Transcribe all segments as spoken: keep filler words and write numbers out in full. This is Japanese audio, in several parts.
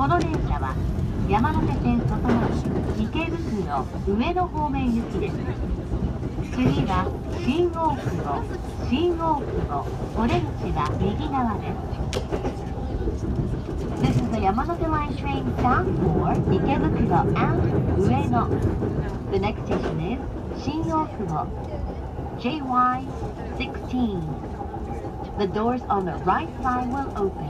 この電車は山手線外回り池袋上野方面行きです。次は新大久保、新大久保、お出口は右側です。This is the Yamanote Line train bound for Ikebukuro and Ueno. The next station is Shin-Okubo, J Y sixteen. The doors on the right side will open.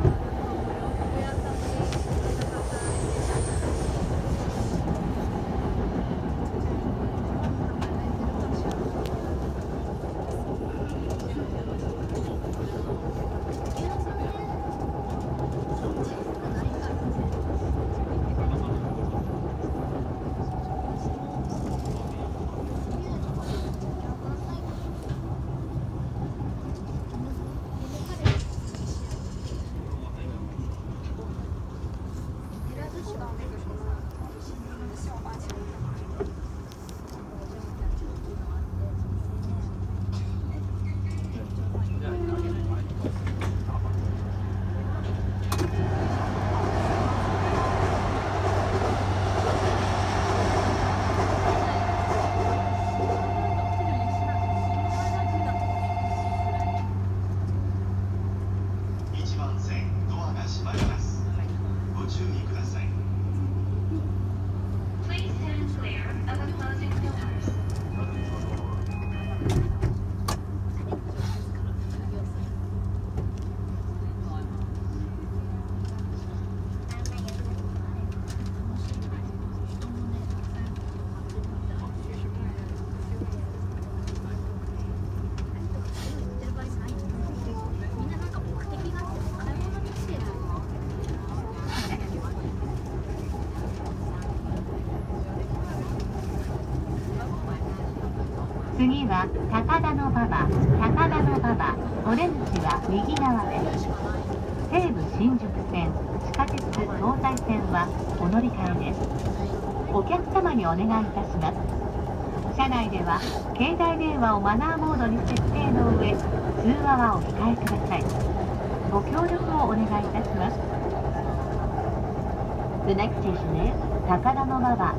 次は高田馬場、高田馬場、お出口は右側です。西武新宿線、地下鉄東西線はお乗り換えです。お客様にお願いいたします。車内では携帯電話をマナーモードに設定の上、通話はお控えください。ご協力をお願いいたします。The next station is 高田馬場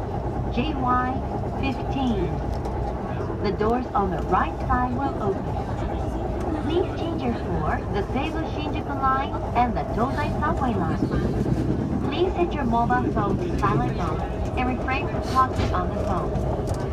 J Y fifteen. The doors on the right side will open. Please change your floor, the Seibu Shinjuku line and the Tozai subway line. Please set your mobile phone to silent mode and refrain from talking on the phone.